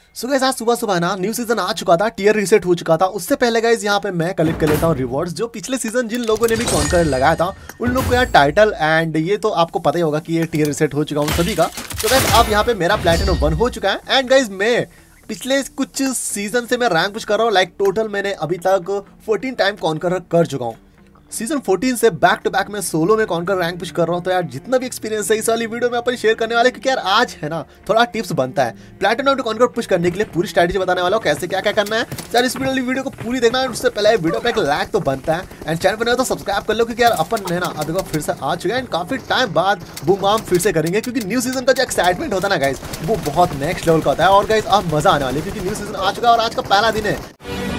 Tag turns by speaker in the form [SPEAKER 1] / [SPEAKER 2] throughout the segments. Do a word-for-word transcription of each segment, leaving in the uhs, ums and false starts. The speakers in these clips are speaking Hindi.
[SPEAKER 1] सो गाइस आज सुबह सुबह ना न्यू सीजन आ चुका था, टीयर रीसेट हो चुका था। उससे पहले गाइस यहाँ पे मैं कलेक्ट कर लेता हूँ रिवॉर्ड्स जो पिछले सीजन जिन लोगों ने भी कॉन्कर लगाया था उन लोग को यार टाइटल एंड ये तो आपको पता ही होगा कि ये टीयर रीसेट हो चुका हूँ सभी का। तो गाइस अब यहाँ पे मेरा प्लैटिनम वन हो चुका है एंड गाइस मैं पिछले कुछ सीजन से मैं रैंक पुश कर रहा हूँ। लाइक टोटल मैंने अभी तक फोर्टीन टाइम कॉन्कर कर चुका हूँ। सीजन फोर्टीन से बैक टू बैक मैं सोलो में कॉन्कर रैंक पुश कर रहा हूँ। तो यार जितना भी एक्सपीरियंस है इस वाली वीडियो में अपन शेयर करने वाले, क्योंकि यार आज है ना थोड़ा टिप्स बनता है प्लैटिनम टू कॉन्कर पुश करने के लिए। पूरी स्ट्रैटेजी बताने वाला हूँ कैसे क्या क्या करना है। यार इस वीडियो को पूरी देखना है। उससे पहले वीडियो पे एक लाइक तो बनता है एंड चैनल पर तो सब्सक्राइब कर लो, क्योंकि यार अपन है ना अभी फिर से आ चुका है एंड काफी टाइम बाद बूम बाम फिर से करेंगे, क्योंकि न्यू सीजन का जो एक्साइटमेंट होता है ना गाइस वो बहुत नेक्स्ट लेवल का होता है। और गाइस अब मजा आने वाली है क्योंकि न्यू सीजन आ चुका है और आज का पहला दिन है।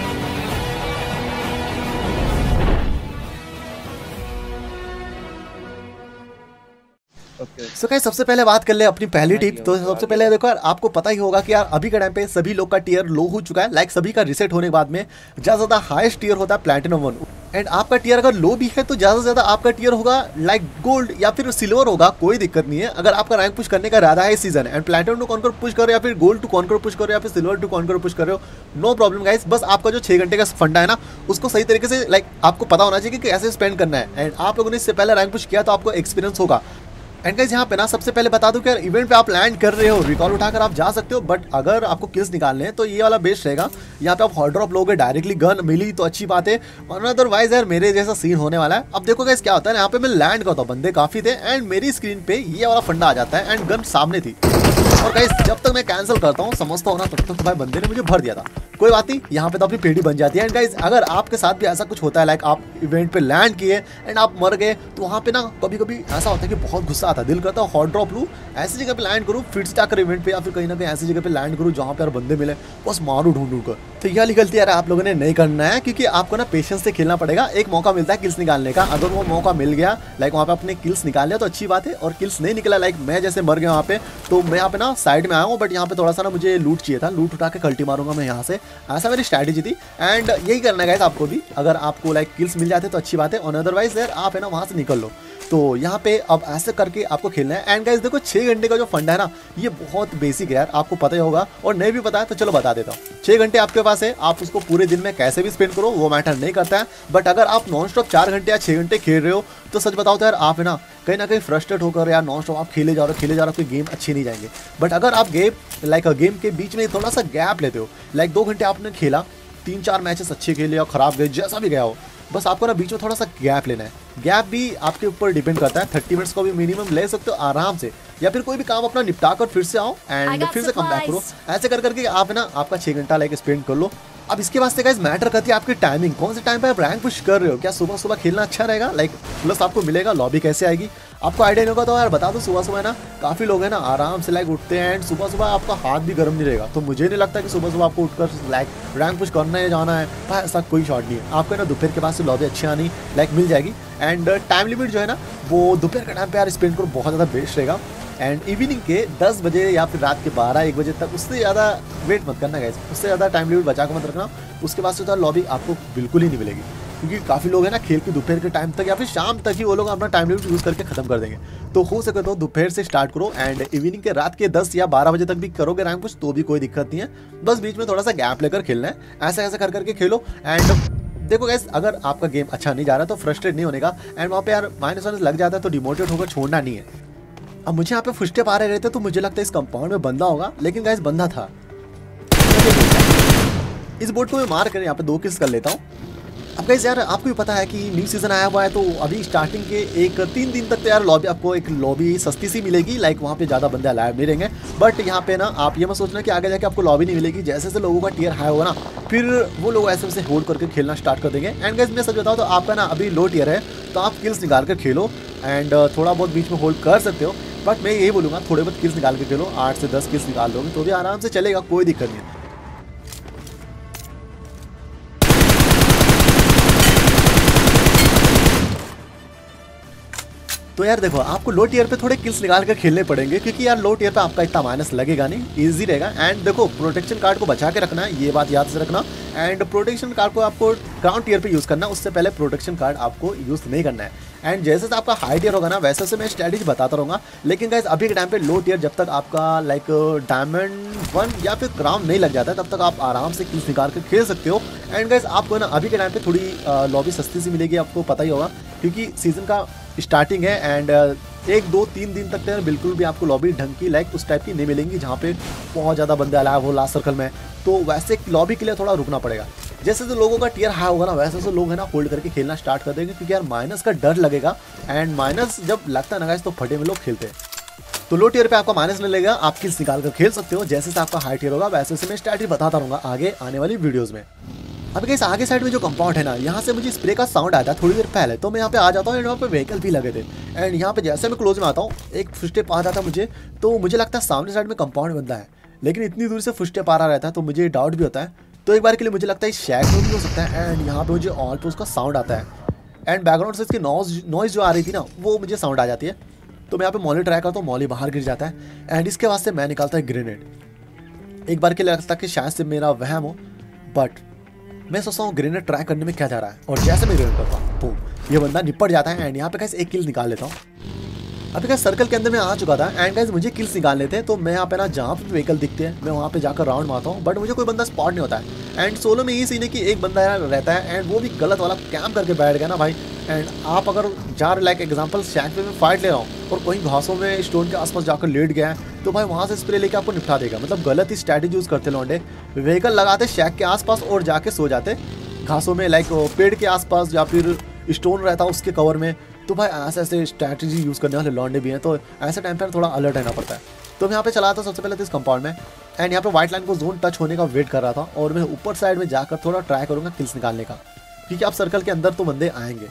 [SPEAKER 2] Okay.
[SPEAKER 1] सो गाइस सबसे पहले बात कर ले अपनी पहली टिप। तो सबसे पहले देखो यार आपको पता ही होगा कि यार अभी के टाइम पे सभी लोग का टीयर लो हो चुका है। लाइक सभी का रिसेट होने के बाद में ज्यादा ज्यादा हाईएस्ट टीयर होता है प्लैटिनम वन एंड आपका टीयर अगर लो भी है तो ज्यादा से ज्यादा आपका टीयर होगा लाइक गोल्ड या फिर सिल्वर होगा, कोई दिक्कत नहीं है। अगर आपका रैंक पुश करने का इरादा है इस season end platinum to conqueror push कर रहे हो या फिर गोल्ड टू कॉन्कर पुश कर रहे हो या फिर सिल्वर टू कॉन्कर पुश कर रहे हो, नो प्रॉब्लम गाइस। बस आपका जो छह घंटे का फंडा है ना उसको सही तरीके से लाइक आपको पता होना चाहिए कि कैसे स्पेंड करना है एंड आप लोगों ने इससे पहले रैंक पुश किया तो आपको एक्सपीरियंस होगा। एंड गाइस यहाँ पे ना सबसे पहले बता दूं कि यार इवेंट पे आप लैंड कर रहे हो रिकॉल उठाकर आप जा सकते हो, बट अगर आपको किल्स निकालने हैं तो ये वाला बेस्ट रहेगा। यहाँ पे आप हॉट ड्रॉप लोगे, डायरेक्टली गन मिली तो अच्छी बात है, और अदरवाइज यार मेरे जैसा सीन होने वाला है। अब देखो गाइस क्या होता है, यहाँ पे मैं लैंड करता हूँ, बंदे काफी थे एंड मेरी स्क्रीन पे ये वाला फंडा आ जाता है एंड गन सामने थी। और गाइस जब तक मैं कैंसिल करता हूँ समझता हूँ ना तब तक तो भाई बंदे ने मुझे भर दिया था। कोई बात नहीं, यहाँ पे तो अपनी पेड़ी बन जाती है। एंड गाइस अगर आपके साथ भी ऐसा कुछ होता है लाइक आप इवेंट पे लैंड किए एंड आप मर गए तो वहाँ पे ना कभी कभी ऐसा होता है कि बहुत गुस्सा आता है, दिल करता है हॉट ड्रॉप लूँ, ऐसी जगह पे लैंड करूँ, फिर से जाकर इवेंट पे या फिर कहीं ना कहीं ऐसी जगह पे लैंड करूँ जहाँ पे यार बंदे मिले, बस मारू ढूंढ ढूंढ कर। तो ये वाली गलती यार आप लोगों ने नहीं करना है, क्योंकि आपको ना पेशेंस से खेलना पड़ेगा। एक मौका मिलता है किल्स निकालने का, अगर वो मौका मिल गया लाइक वहाँ पे अपने किल्स निकाल लिया तो अच्छी बात है, और किल्स नहीं निकला लाइक मैं जैसे मर गया वहाँ पे तो मैं यहाँ पे ना साइड में आया हूँ, बट यहाँ पे थोड़ा सा ना मुझे लूट चाहिए था, लूट उठा के कल्टी मारूंगा मैं यहाँ से, ऐसा मेरी स्ट्रैटेजी थी। एंड यही करना है गाइस आपको भी, अगर आपको लाइक किल्स मिल जाते तो अच्छी बात है, और अदरवाइज यार आप है ना वहाँ से निकल लो। तो यहाँ पे अब ऐसे करके आपको खेलना है। एंड गाइस देखो छः घंटे का जो फंड है ना ये बहुत बेसिक है यार, आपको पता ही होगा, और नहीं भी पता है तो चलो बता देता हूँ। छः घंटे आपके पास है, आप उसको पूरे दिन में कैसे भी स्पेंड करो वो मैटर नहीं करता है, बट अगर आप नॉन स्टॉप चार घंटे या छः घंटे खेल रहे हो तो सच बताओ तो यार आप है ना कहीं ना कहीं फ्रस्ट्रेट होकर यार नॉन स्टॉप आप खेले जा रहे हो खेले जा रहे हो, कोई गेम अच्छी नहीं जाएंगे। बट अगर आप गेम लाइक गेम के बीच में थोड़ा सा गैप लेते हो, लाइक दो घंटे आपने खेला, तीन चार मैचेस अच्छे खेले और खराब गए, जैसा भी गया हो, बस आपको ना बीच में थोड़ा सा गैप लेना है। गैप भी आपके ऊपर डिपेंड करता है, थर्टी मिनट्स को भी मिनिमम ले सकते हो आराम से, या फिर कोई भी काम अपना निपटा कर फिर से आओ एंड फिर से कम बैक करो। ऐसे कर करके आप है ना आपका छः घंटा लाइक स्पेंड कर लो। अब इसके वास्ते गाइस मैटर करती है आपकी टाइमिंग, कौन से टाइम पे आप रैंक पुश कर रहे हो। क्या सुबह सुबह खेलना अच्छा रहेगा, लाइक प्लस आपको मिलेगा, लॉबी कैसे आएगी आपको आइडिया नहीं होगा तो यार बता दो। सुबह सुबह ना काफ़ी लोग हैं ना आराम से लाइक उठते हैं एंड सुबह सुबह आपका हाथ भी गर्म नहीं रहेगा, तो मुझे नहीं लगता कि सुबह सुबह आपको उठकर लाइक रैंक पुश करना है जाना है, भाई ऐसा कोई शॉट नहीं है। आपको ना दोपहर के बाद से लॉबी अच्छी आनी लाइक मिल जाएगी एंड टाइम लिमिट जो है ना वो दोपहर के टाइम पे यार स्पेंड करो, बहुत ज़्यादा बेस्ट रहेगा। एंड इवनिंग के दस बजे या फिर रात के बारह एक बजे तक, उससे ज़्यादा वेट मत करना गाइस, उससे ज़्यादा टाइम लिमिट बचा कर मत रखना। उसके बाद से तो लॉबी आपको बिल्कुल ही नहीं मिलेगी, क्योंकि काफ़ी लोग हैं ना खेल के दोपहर के टाइम तक या फिर शाम तक ही वो लोग अपना टाइम लिमिट यूज़ करके खत्म कर देंगे। तो हो सके तो दोपहर से स्टार्ट करो एंड इवनिंग के रात के दस या बारह बजे तक भी करोगे रैंक पुश तो भी कोई दिक्कत नहीं है, बस बीच में थोड़ा सा गैप लेकर खेलना है। ऐसा ऐसा कर करके खेलो एंड देखो गाइस अगर आपका गेम अच्छा नहीं जा रहा तो फ्रस्ट्रेट नहीं होने का, एंड वहाँ पे यार माइनस वाइनस लग जाता है तो डिमोटिवेट होकर छोड़ना नहीं है। अब मुझे यहाँ पे फुस्टेप आ रहे रहते तो मुझे लगता है इस कंपाउंड में बंदा होगा, लेकिन गाइस बंदा था। इस बोट को मैं मार कर यहाँ पे दो किल्स कर लेता हूँ। अब गाइस यार आपको भी पता है कि न्यू सीजन आया हुआ है, तो अभी स्टार्टिंग के एक तीन दिन तक तो यार लॉबी आपको एक लॉबी सस्ती सी मिलेगी, लाइक वहाँ पे ज़्यादा बंदे अलाइव नहीं रहेंगे। बट यहाँ पे ना आप ये मत सोचना कि आगे जाके आपको लॉबी नहीं मिलेगी, जैसे जैसे लोगों का टीयर हाई होगा ना फिर वो लोग ऐसे वैसे होल्ड करके खेलना स्टार्ट कर देंगे। एंड गाइस मैं सच बताऊँ तो आपका ना अभी लो टीयर है तो आप किल्स निकाल कर खेलो एंड थोड़ा बहुत बीच में होल्ड कर सकते हो, बट मैं यही बोलूँगा थोड़े बहुत किल्स निकाल के खेलो, आठ से दस किल्स निकाल दोगे तो भी आराम से चलेगा, कोई दिक्कत नहीं है। तो यार देखो आपको लो टीयर पे थोड़े किल्स निकाल कर खेलने पड़ेंगे, क्योंकि यार लो टीयर पे आपका इतना माइनस लगेगा नहीं, इजी रहेगा। एंड देखो प्रोटेक्शन कार्ड को बचा के रखना है, ये बात याद से रखना। एंड प्रोटेक्शन कार्ड को आपको ग्राउंड टीयर पे यूज़ करना है, उससे पहले प्रोटेक्शन कार्ड आपको यूज़ नहीं करना है। एंड जैसे जैसे आपका हाई टियर होगा ना वैसे से मैं स्ट्रैटेजी बताता रहूँगा। लेकिन गाइस अभी के टाइम पे लो टियर जब तक आपका लाइक डायमंड वन या फिर क्राउन नहीं लग जाता है तब तक आप आराम से किल्स निकाल कर खेल सकते हो। एंड गाइस आपको ना अभी के टाइम पे थोड़ी लॉबी सस्ती सी मिलेगी, आपको पता ही होगा क्योंकि सीजन का स्टार्टिंग है। एंड एक दो तीन दिन तक तो बिल्कुल भी आपको लॉबी ढंग की लाइक उस टाइप की नहीं मिलेंगी जहाँ पे बहुत ज़्यादा बंदे अलाइव हो लास्ट सर्कल में, तो वैसे लॉबी के लिए थोड़ा रुकना पड़ेगा। जैसे जो लोगों का टियर हाई होगा ना वैसे से लोग है ना होल्ड करके खेलना स्टार्ट कर देंगे क्योंकि यार माइनस का डर लगेगा। एंड माइनस जब लगता है ना गाइस तो फटे में लोग खेलते हैं। तो लो टियर पे आपका माइनस नहीं लगेगा, आप किल्स निकाल कर खेल सकते हो। जैसे से आपका हाई टियर होगा वैसे से मैं स्ट्रैटेजी बताता रहूँगा आगे आने वाली वीडियोज़ में। अब गाइस आगे साइड में जो कंपाउंड है ना यहाँ से मुझे स्प्रे का साउंड आया था थोड़ी देर पहले, तो मैं यहाँ पे आ जाता हूँ एंड वहाँ पे व्हीकल भी लगे थे। एंड यहाँ पे जैसे मैं क्लोज में आता हूँ एक फुटस्टेप आ जाता मुझे, तो मुझे लगता है सामने साइड में कंपाउंड बंदा है, लेकिन इतनी दूर से फुटस्टेप आ रहा रहता है तो मुझे डाउट भी होता है। तो एक बार के लिए मुझे लगता है शैक में भी हो सकता है। एंड यहाँ पे मुझे ऑल पे उसका साउंड आता है एंड बैकग्राउंड से इसकी नॉइज नॉइज जो आ रही थी ना वो मुझे साउंड आ जाती है। तो मैं यहाँ पे मॉली ट्राई करता हूँ, मॉली बाहर गिर जाता है एंड इसके वास्ते मैं निकालता है ग्रेनेड। एक बार के लिए लगता है कि शायद से मेरा वहम हो, बट मैं सोचता हूँ ग्रेनेड ट्राई करने में क्या जा रहा है। और जैसे मैं ग्रेनेड करता हूँ बूम, ये बंदा निपट जाता है। एंड यहाँ पे कैसे एक किल निकाल लेता हूँ। अभी गाइस सर्कल के अंदर मैं आ चुका था एंड गाइस मुझे किल्स निकालने थे, तो मैं यहाँ पे ना जहाँ पे व्हीकल दिखते हैं मैं वहाँ पे जाकर राउंड मारता हूँ, बट मुझे कोई बंदा स्पॉट नहीं होता है। एंड सोलो में यही सीन है कि एक बंदा रहता है एंड वो भी गलत वाला कैंप करके बैठ गया ना भाई। एंड आप अगर जा रहे लाइक एग्जाम्पल शैक पे मैं फाइट ले रहा हूँ और कोई घासों में स्टोन के आसपास जाकर लेट गया है तो भाई वहाँ से स्प्रे लेके आपको निपटा देगा। मतलब गलत ही स्ट्रैटेजी यूज़ करते लौंडे, व्हीकल लगाते शैक के आसपास और जाके सो जाते घासों में लाइक पेड़ के आसपास या फिर स्टोन रहता उसके कवर में। तो भाई ऐसे ऐसे स्ट्रैटेजी यूज़ करने वाले लॉन्डे भी हैं, तो ऐसे टाइम पर थोड़ा अलर्ट रहना पड़ता है। तो मैं यहाँ पे चला था सबसे पहले तो इस कंपाउंड में एंड यहाँ पे व्हाइट लाइन को जोन टच होने का वेट कर रहा था और मैं ऊपर साइड में जाकर थोड़ा ट्राई करूँगा किल्स निकालने का, क्योंकि आप सर्कल के अंदर तो बंदे आएंगे।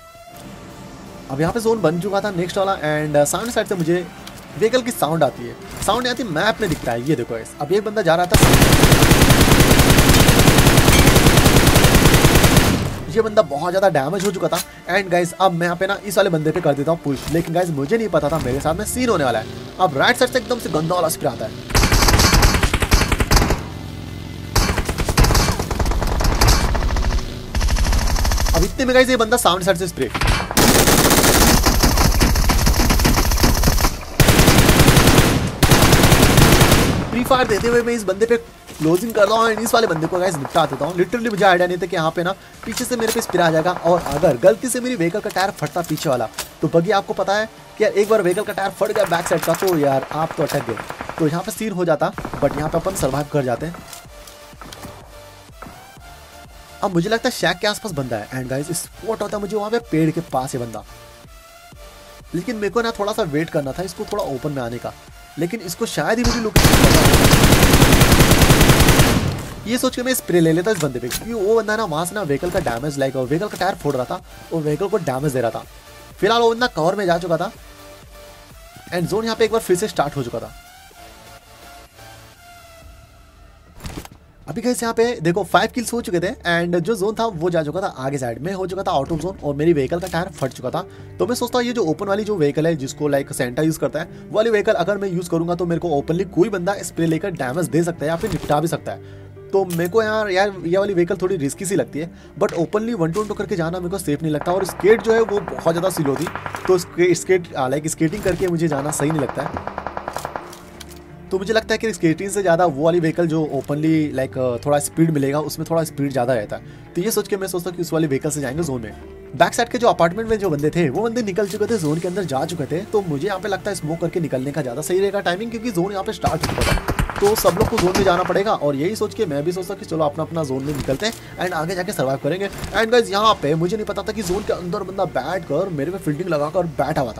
[SPEAKER 1] अब यहाँ पे जोन बन चुका था नेक्स्ट वाला एंड सामने साइड से मुझे व्हीकल की साउंड आती है, साउंड नहीं आती मैप में दिखता है। ये देखो इस अब एक बंदा जा रहा था, ये बंदा बहुत ज़्यादा डैमेज हो चुका था। एंड गाइस अब मैं यहाँ पे ना इस वाले बंदे पे कर देता हूँ पुश, लेकिन गाइस मुझे नहीं पता था मेरे साथ में सीन होने वाला है। अब राइट साइड से एकदम से गंदा वाला स्प्रे आता है, अब इतने में गाइस ये बंदा सामने साइड से स्प्रे, फ्री फायर देते हुए मैं इस बंदे पे क्लोजिंग कर रहा हूँ एंड इस वाले बंदे को गाइस निपटा देता हूँ। लिटरली मुझे आइडिया नहीं था कि यहाँ पे ना पीछे से मेरे पे स्प्रे आ जाएगा और अगर गलती से मेरी व्हीकल का टायर फटता पीछे वाला तो बगी आपको पता है कि यार एक बार व्हीकल का टायर फट गया बैक साइड का तो यार आप तो अटक गए, तो यहाँ पे सीन हो जाता। बट यहाँ पे अपन सर्वाइव कर जाते हैं। अब मुझे लगता है शैक के आसपास बंदा है एंड गाइस स्पॉट होता है मुझे वहाँ पे पेड़ के पास है बंदा, लेकिन मेरे को ना थोड़ा सा वेट करना था इसको थोड़ा ओपन में आने का, लेकिन इसको शायद ही मुझे लोकेशन ये सोच के मैं स्प्रे ले लेता इस बंदे पे, क्योंकि वो बंदा ना वहाँ से ना व्हीकल का डैमेज लाइक व्हीकल का टायर फोड़ रहा था और व्हीकल को डैमेज दे रहा था। फिलहाल वो बंदा कवर में जा चुका था एंड जोन यहाँ पे एक बार फिर से स्टार्ट हो चुका था। अभी गाइस यहाँ पे देखो फाइव किल्स हो चुके थे एंड जो जोन था वो जा चुका था आगे साइड में, हो चुका था आउट ऑफ जोन और मेरी व्हीकल का टायर फट चुका था। तो मैं सोचता हूँ ये जो ओपन वाली जो व्हीकल है जिसको लाइक सेंटा यूज करता है वो वाली व्हीकल अगर मैं यूज करूंगा तो मेरे को ओपनली कोई बंदा स्प्रे लेकर डैमेज दे सकता है या फिर निपटा भी सकता है। तो मेरे को यार यार ये वाली व्हीकल थोड़ी रिस्की सी लगती है, but openly one two one two करके जाना मेरे को सेफ नहीं लगता और स्केट जो है वो बहुत ज़्यादा स्लो थी, तो स्केट लाइक स्केटिंग करके मुझे जाना सही नहीं लगता है। तो मुझे लगता है कि स्केटिंग से ज़्यादा वो वाली व्हीकल जो ओपनली लाइक थोड़ा स्पीड मिलेगा उसमें थोड़ा स्पीड ज़्यादा रहता है। तो ये सोच के मैं सोचता हूँ कि उस वाली व्हीकल से जाएंगे जोन में। बैक साइड के जो अपार्टमेंट में जो बंदे थे वो बंदे निकल चुके थे, जोन के अंदर जा चुके थे, तो मुझे यहाँ पे लगता है स्मोक करके निकलने का ज़्यादा सही रहेगा टाइमिंग, क्योंकि जोन यहाँ पे स्टार्ट हो चुका था तो सब लोग को जोन में जाना पड़ेगा। और यही सोच के मैं भी सोचता कि चलो अपना अपना जोन में निकलते हैं एंड आगे जाके सर्वाइव करेंगे। एंड गाइस यहाँ पे मुझे नहीं पता था कि जोन के अंदर बंदा बैठ कर मेरे पे फील्डिंग लगाकर बैठा हुआ था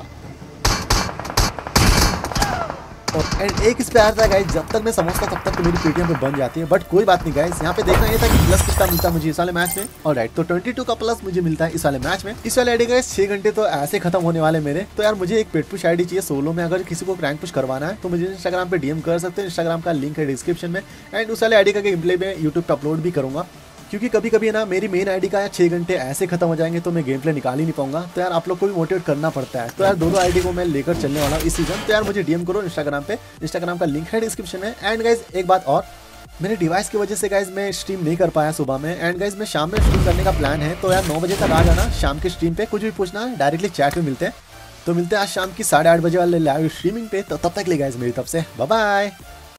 [SPEAKER 1] और एंड एक इस पे आता है गाइस, जब तक मैं समझता तब तक तो मेरी पेटीएम पे बन जाती है, बट कोई बात नहीं गाइस। यहाँ पे देखना ये था कि प्लस कितना मिलता है मुझे इस वाले मैच में। और राइट तो बाईस का प्लस मुझे मिलता है इस वाले मैच में। इस वाले आईडी गाइस छह घंटे तो ऐसे खत्म होने वाले मेरे। तो यार मुझे एक पेट पुश आईडी चाहिए सोलो में, अगर किसी को रैंक पुश करवाना है तो मुझे इंस्टाग्राम पे डीएम कर सकते हैं, इंस्टाग्राम का लिंक है डिस्क्रिप्शन में। एंड उस वाले आईडी का गेम प्ले में यूट्यूब पे अपलोड भी करूंगा, क्योंकि कभी कभी ना मेरी मेन आईडी का यार छह घंटे ऐसे खत्म हो जाएंगे तो मैं गेम प्ले निकाल ही नहीं पाऊंगा। तो यार आप लोग को भी मोटिवेट करना पड़ता है। तो यार दोनों आईडी को मैं लेकर चलने वाला हूँ इस सीजन। तो यार मुझे डीएम करो इंस्टाग्राम पे, इंस्टाग्राम का लिंक है डिस्क्रिप्शन में। एंड गाइज एक बात और, मेरे डिवाइस की वजह से गाइज मैं स्ट्रीम नहीं कर पाया सुबह में। एंड गाइज मैं शाम में स्ट्रीम करने का प्लान है, तो यार नौ बजे तक आ जाना शाम के स्ट्रीम पे। कुछ भी पूछना डायरेक्टली चैट में मिलते हैं। तो मिलते हैं आज शाम की साढ़े आठ बजे वाले लाइव स्ट्रीमिंग पे। तो तब तक ले गाइज मेरी तरफ से बाय बाय।